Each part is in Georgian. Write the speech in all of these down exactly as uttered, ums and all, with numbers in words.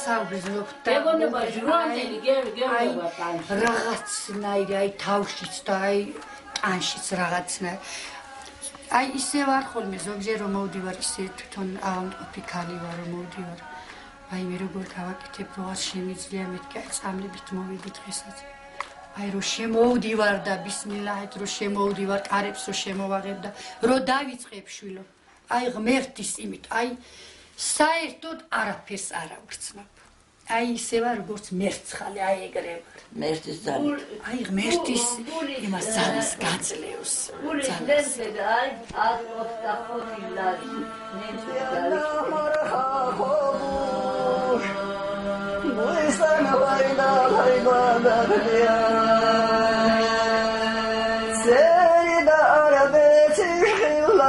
ვასაუბრობ და აი რაღაცნაირი აი თავშიც და აი ტანშიც რაღაცნაირი აი ისე ვარ ხოლმე ზოგჯერ რომ მოვდივარ ისე თვითონ ავამტყოფი ქალი ვარ რომ მოვდივარ აი მე როგორ გავაკეთებ როას შემიძლია მეთქი აი წამლებით მოვიდი დღესაც აი რო შემოვდივარ და ბისმილაჰით რო შემოვდივარ კარებს რო შემოვაღებ და რო დავიწყებ შვილო აი ღმერთის იმით აი საერთოდ არაფერს არ ავგრძნობ აი ისე ვარ როგორც მერცხალი აი ეგრე ვარ მერცხლის ძალით აი ღმერთის იმას ძალას გაძლევს ძალას აი აკოთა ხოთილარი მერცხლის ძალით მოისანა ვაინა ვაინა დია სეიდა არაბეთი ხილა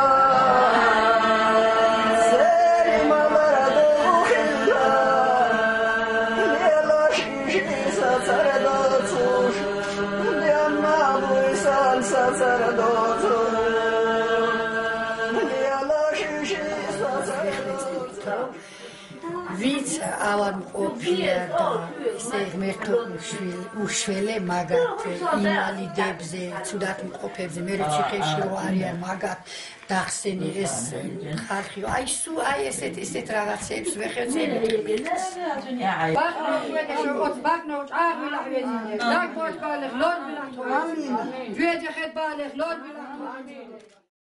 ვიც ავარ მყოფია და ესე ღმერთო უშველე მაგათ ინვალიდებზე, ცუდად მყოფებზე, მე რო ციხეში რო არიან მაგათ დახსენი ეს ხალხი, აი სუ აი ესეთ ესეთ რაღაცებს ვეხეცები.